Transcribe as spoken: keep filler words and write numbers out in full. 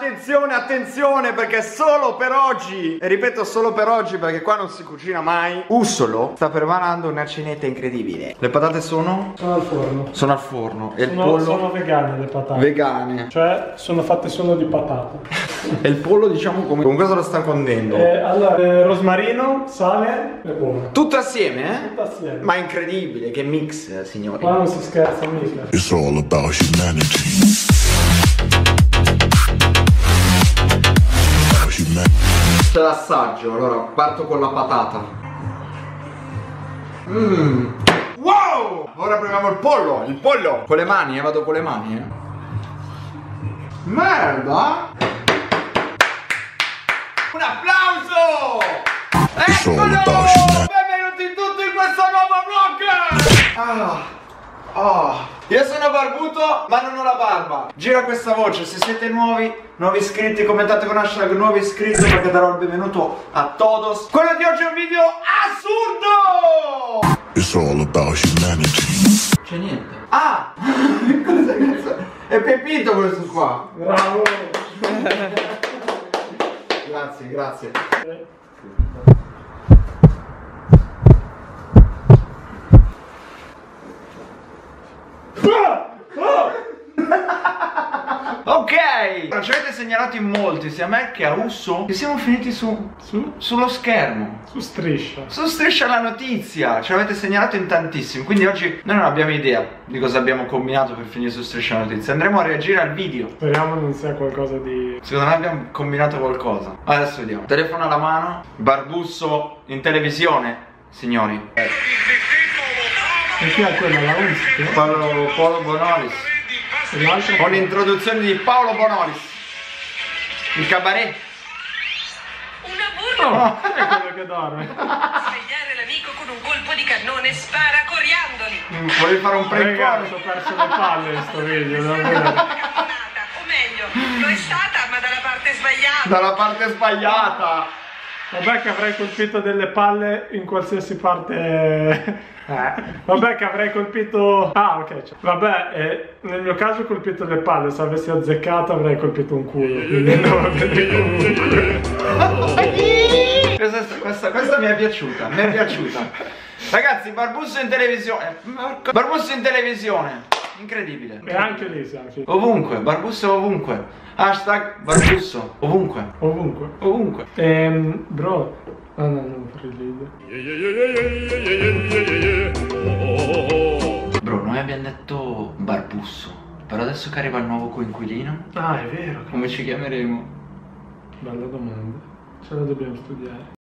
attenzione, attenzione, perché solo per oggi, e ripeto solo per oggi perché qua non si cucina mai, Ussolo sta preparando una cenetta incredibile. Le patate sono? Sono al forno. Sono al forno. E il Sono, pollo? sono vegane le patate. Vegane. Cioè sono fatte solo di patata. E il pollo diciamo come? Con cosa lo sta condendo? Eh, allora, eh, rosmarino, sale e buono. Tutto assieme, eh? Tutto assieme. Ma incredibile, che mix, signori. Qua non si scherza mica. It's all about humanity. C'è l'assaggio, allora parto con la patata. Mmm. Wow! Ora proviamo il pollo, il pollo! Con le mani, eh, vado con le mani, eh. Merda! Un applauso! Eccolo! Benvenuti tutti in questo nuovo vlog! Ah! Oh. Io sono barbuto ma non ho la barba. Gira questa voce, se siete nuovi, nuovi iscritti, commentate con hashtag nuovi iscritti perché darò il benvenuto a todos. Quello di oggi è un video assurdo! It's all about humanity. C'è niente. Ah! Cosa cazzo? È Pepito questo qua. Bravo! Grazie, grazie. Ok, ci avete segnalato in molti, sia a me che a Usso, che siamo finiti su, Su? sullo schermo. Su Striscia. Su Striscia la Notizia, ci avete segnalato in tantissimi. Quindi oggi noi non abbiamo idea di cosa abbiamo combinato per finire su Striscia la Notizia. Andremo a reagire al video. Speriamo non sia qualcosa di... Secondo me abbiamo combinato qualcosa. Adesso vediamo. Telefono alla mano, Barbusso in televisione, signori. E chi è quella? La Unzi? Paolo, Paolo Bonolis. Con l'introduzione di Paolo Bonolis. Il cabaret. Una burla! Oh, è quello che dorme. Svegliare l'amico con un colpo di cannone spara coriandoli! Mm, volevi fare un Ragazzi, prank? ho perso le palle in sto video, davvero. Cannonata, o meglio, lo è stata ma dalla parte sbagliata! Dalla parte sbagliata. Vabbè che avrei colpito delle palle in qualsiasi parte... Eh. Vabbè che avrei colpito... Ah ok, cioè. Vabbè, eh, nel mio caso ho colpito le palle, se avessi azzeccato avrei colpito un culo, quindi no, va bene comunque. Questa, questa, questa mi è piaciuta, mi è piaciuta. Ragazzi, Barbusso in televisione. Barbusso in televisione. Incredibile. E anche lì siamo finiti. Ovunque, Barbusso ovunque. Hashtag Barbusso ovunque. Ovunque. Ovunque. Ehm, bro... Ah no, non per il video. Bro, noi abbiamo detto Barbusso. Però adesso che arriva il nuovo coinquilino, Ah, è vero. come ci chiameremo? Bella domanda. Ce la dobbiamo studiare.